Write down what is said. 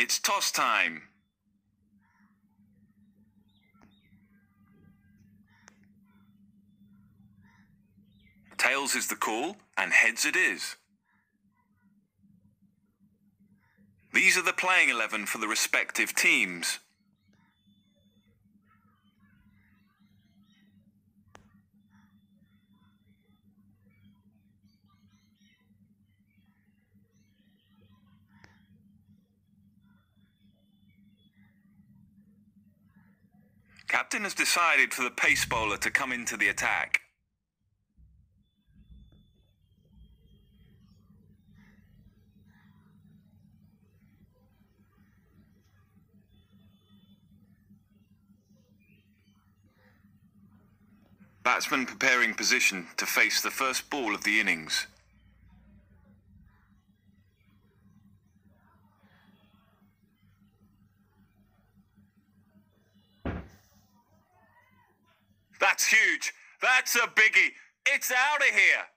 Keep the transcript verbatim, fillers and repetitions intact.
It's toss time. Tails is the call, and heads it is. These are the playing eleven for the respective teams. Captain has decided for the pace bowler to come into the attack. Batsman preparing position to face the first ball of the innings. That's huge. That's a biggie. It's out of here.